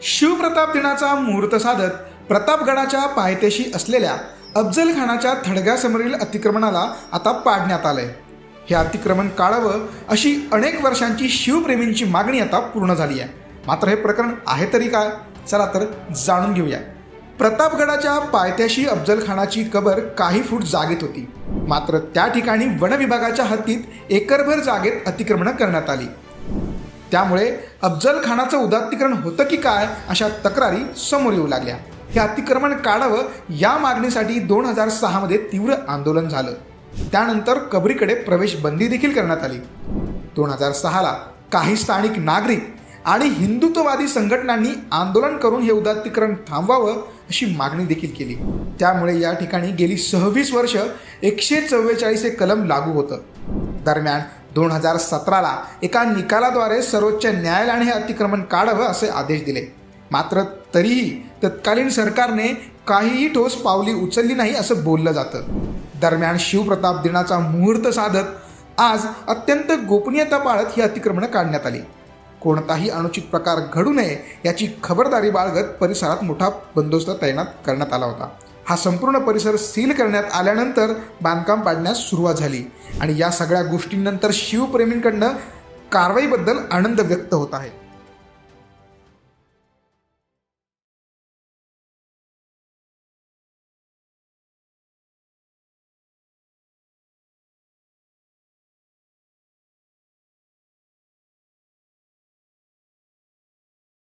शिवप्रताप दिनाचा मुहूर्त साधत प्रतापगडाच्या पायथ्याशी असलेल्या अफजल खानाच्या थडग्यासमोरील अतिक्रमणाला आता पाडण्यात आलंय। हे अतिक्रमण काढावं अशी अनेक वर्षांची शिवप्रेमींची मागणी आता पूर्ण झाली आहे। मात्र हे प्रकरण आहे तरी काय, चला तर जाणून घेऊया। प्रतापगडाच्या पायथ्याशी अफजल खानाची कबर काही फूट जागेत होती, मात्र त्या ठिकाणी वन विभागाच्या हद्दीत एकरभर जागेत अतिक्रमण करण्यात आली। त्यामुळे अफजल खानाचं उदात्तीकरण होतं की काय अशा तक्रारी समोर येऊ लागल्या। हे अतिक्रमण काढावं या मागणीसाठी 2006 मध्ये तीव्र आंदोलन झालं। त्यानंतर कबरीकडे प्रवेश बंदी देखील करण्यात आली। 2006 ला काही स्थानिक नागरिक आणि हिंदुत्ववादी संघटनांनी आंदोलन करून हे उदात्तीकरण थांबवावं अशी मागणी देखील केली। त्यामुळे या ठिकाणी गेली 26 वर्ष 144 हे कलम लागू होतं। दरम्यान 2017 ला एका निकालाद्वारे सर्वोच्च न्यायालयाने हे अतिक्रमण काढावं असे आदेश दिले। मात्र तरीही तत्कालीन सरकारने काहीही ठोस पावली उचलली नाही असं बोललं जातं। दरम्यान शिवप्रताप दिनाचा मुहूर्त साधत आज अत्यंत गोपनीयता पाळत ही अतिक्रमण काढण्यात आली। कोणताही अनुचित प्रकार घडू नये याची खबरदारी बाळगत परिसरात मोठा बंदोबस्त तैनात करण्यात आला होता। हा संपूर्ण परिसर सील करण्यात आल्यानंतर बांधकाम पाडण्यास सुरुवात झाली आणि या सगळ्या गोष्टींनंतर शिवप्रेमींकडनं कारवाईबद्दल आनंद व्यक्त होत आहे।